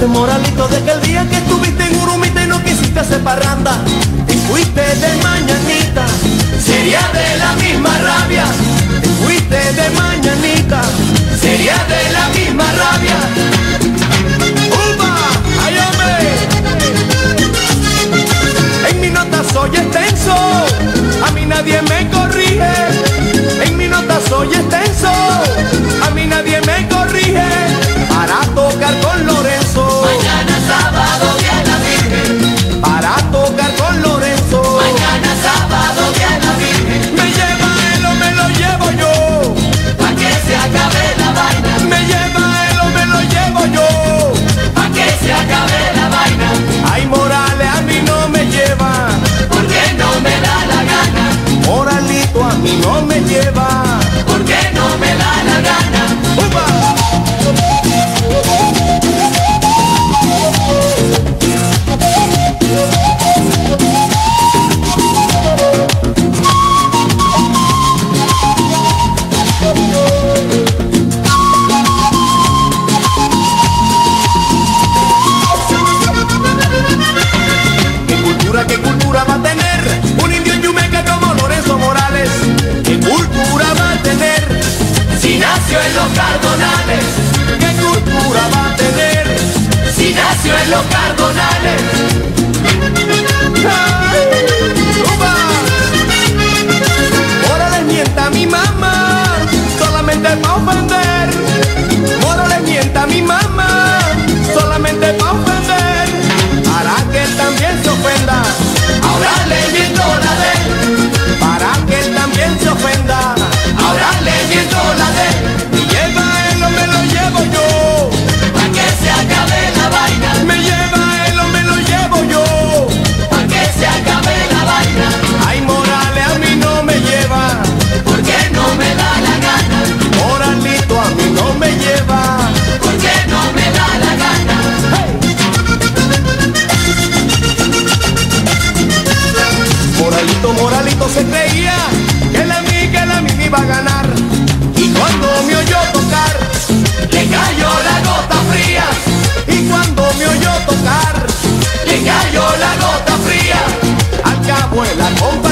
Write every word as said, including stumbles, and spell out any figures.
Moralito, de que el día que estuviste en Urumita y no quisiste hacer parranda y fuiste de mañanita, sería de la misma rabia. Y fuiste de mañanita, sería de la misma rabia. ¡Upa! ¡Ay, hombre! En mi nota soy extenso, a mí nadie me corrige. En mi nota soy extenso, a mí nadie me corrige. Para tocar con Lorenzo, mañana sábado viene la Virgen. Para tocar con Lorenzo, mañana sábado viene la Virgen. Me lleva él o me lo llevo yo, pa' que se acabe la vaina. Me lleva él o me lo llevo yo, pa' que se acabe la vaina. Ay, Morales a mí no me lleva, porque no me da la gana. Moralito a mí no me lleva, porque no me da la gana. ¡Upa! ¿Qué cultura va a tener un indio en Yumeca como Lorenzo Morales? ¿Qué cultura va a tener si nació en los Cardonales? ¿Qué cultura va a tener si nació en los Cardonales? Morales mienta a mi mamá solamente pa' ofender. Morales mienta a mi mamá solamente pa' ofender, para que él también se ofenda. Ahora le miento la de él, para que él también se ofenda. Ahora le miento la de él. Me lleva él o me lo llevo yo, pa' que se acabe la vaina. Me lleva él o me lo llevo yo, pa' que se acabe la vaina. Ay, Morales a mí no me lleva, porque no me da la gana. Moralito a mí no me lleva, porque no me da la gana. hey. Moralito, Moralito se creía que la mí, que la mí me iba a ganar, y cuando me oyó tocar le cayó la gota fría. Y cuando me oyó tocar le cayó la gota fría. al cabo en la compa